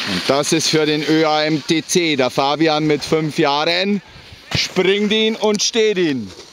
Und das ist für den ÖAMTC, der Fabian mit 5 Jahren, springt ihn und steht ihn.